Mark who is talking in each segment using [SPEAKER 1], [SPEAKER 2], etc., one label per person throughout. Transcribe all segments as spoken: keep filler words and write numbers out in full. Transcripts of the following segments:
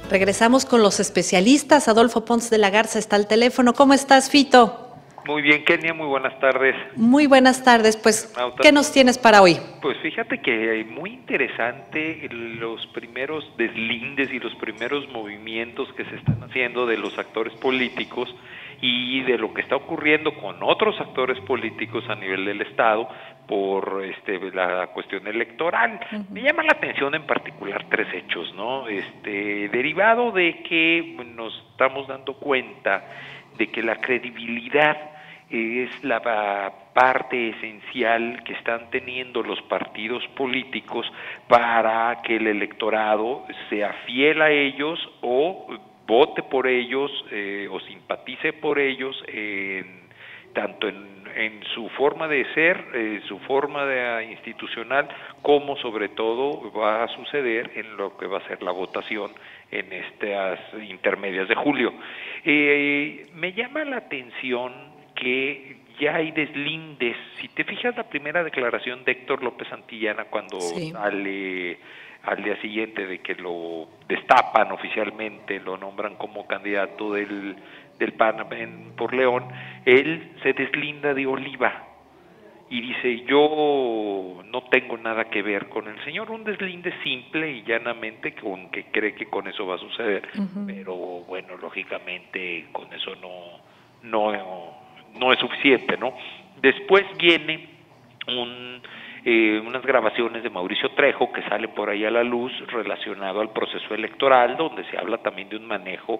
[SPEAKER 1] Regresamos con los especialistas. Adolfo Ponce de la Garza está al teléfono. ¿Cómo estás, Fito?
[SPEAKER 2] Muy bien, Kenia, muy buenas tardes.
[SPEAKER 1] Muy buenas tardes. Pues, ¿qué nos tienes para hoy?
[SPEAKER 2] Pues fíjate que muy interesante los primeros deslindes y los primeros movimientos que se están haciendo de los actores políticos y de lo que está ocurriendo con otros actores políticos a nivel del Estado por este la cuestión electoral. Uh-huh. Me llama la atención en particular tres hechos, ¿no? Este, derivado de que nos estamos dando cuenta de que la credibilidad es la parte esencial que están teniendo los partidos políticos para que el electorado sea fiel a ellos o vote por ellos eh, o simpatice por ellos, en, tanto en, en su forma de ser, eh, su forma de, institucional, como sobre todo va a suceder en lo que va a ser la votación en estas intermedias de julio. Eh, me llama la atención que ya hay deslindes. Si te fijas, la primera declaración de Héctor López Santillana cuando sí. sale al día siguiente de que lo destapan oficialmente, lo nombran como candidato del, del P A N en, por León, él se deslinda de Oliva y dice: yo no tengo nada que ver con el señor, un deslinde simple y llanamente con que cree que con eso va a suceder, uh-huh. Pero bueno, lógicamente con eso no, no, no es suficiente, ¿no? Después viene un Eh, unas grabaciones de Mauricio Trejo que sale por ahí a la luz relacionado al proceso electoral, donde se habla también de un manejo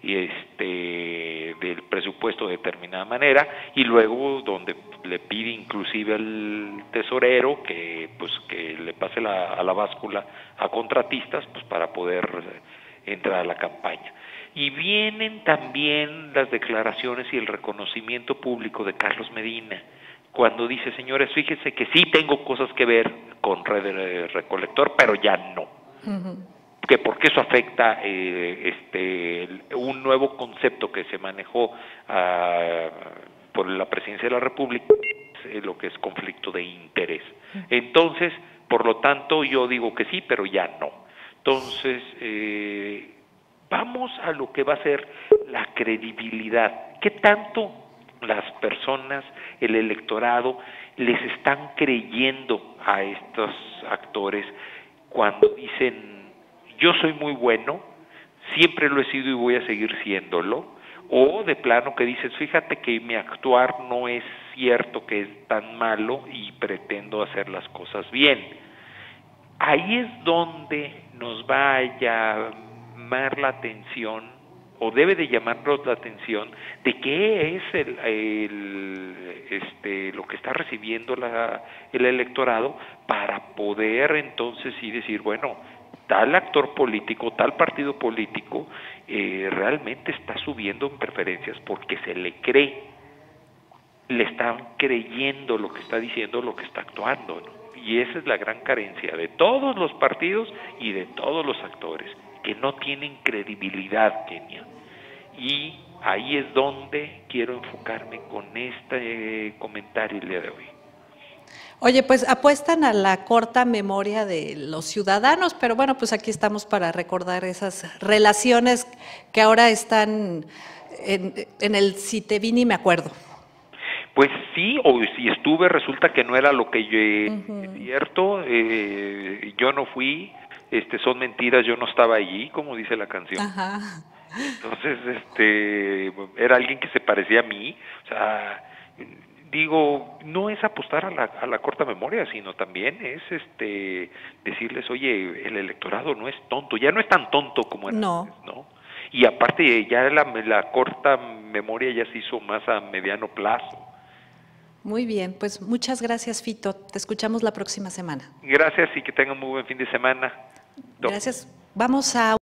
[SPEAKER 2] este del presupuesto de determinada manera, y luego donde le pide inclusive al tesorero que pues que le pase la, a la báscula a contratistas pues para poder entrar a la campaña. Y vienen también las declaraciones y el reconocimiento público de Carlos Medina, cuando dice: señores, fíjense que sí tengo cosas que ver con Red Recolector, pero ya no. Uh-huh. Que porque eso afecta eh, este un nuevo concepto que se manejó uh, por la Presidencia de la República, eh, lo que es conflicto de interés. Uh-huh. Entonces, por lo tanto, yo digo que sí, pero ya no. Entonces, eh, vamos a lo que va a ser la credibilidad. ¿Qué tanto las personas, el electorado, les están creyendo a estos actores cuando dicen: yo soy muy bueno, siempre lo he sido y voy a seguir siéndolo? O de plano que dices: fíjate que mi actuar no es cierto, que es tan malo y pretendo hacer las cosas bien. Ahí es donde nos va a llamar la atención, o debe de llamarnos la atención, de qué es el, el este lo que está recibiendo la, el electorado, para poder entonces sí decir: bueno, tal actor político, tal partido político eh, realmente está subiendo en preferencias porque se le cree, le están creyendo lo que está diciendo, lo que está actuando, ¿no? Y esa es la gran carencia de todos los partidos y de todos los actores, que no tienen credibilidad, Kenia. Y ahí es donde quiero enfocarme con este comentario el día de hoy.
[SPEAKER 1] Oye, pues apuestan a la corta memoria de los ciudadanos, pero bueno, pues aquí estamos para recordar esas relaciones que ahora están en, en el si te vi ni me acuerdo.
[SPEAKER 2] Pues sí, o si estuve resulta que no era lo que yo, uh-huh. Es cierto, eh, yo no fui, este, son mentiras, yo no estaba allí, como dice la canción.
[SPEAKER 1] Ajá.
[SPEAKER 2] Entonces, este, era alguien que se parecía a mí, o sea, digo, no es apostar a la, a la corta memoria, sino también es, este, decirles: oye, el electorado no es tonto, ya no es tan tonto como era
[SPEAKER 1] no.
[SPEAKER 2] antes, ¿no? Y aparte ya la, la corta memoria ya se hizo más a mediano plazo.
[SPEAKER 1] Muy bien, pues muchas gracias, Fito. Te escuchamos la próxima semana.
[SPEAKER 2] Gracias y que tengan muy buen fin de semana.
[SPEAKER 1] Gracias. Vamos a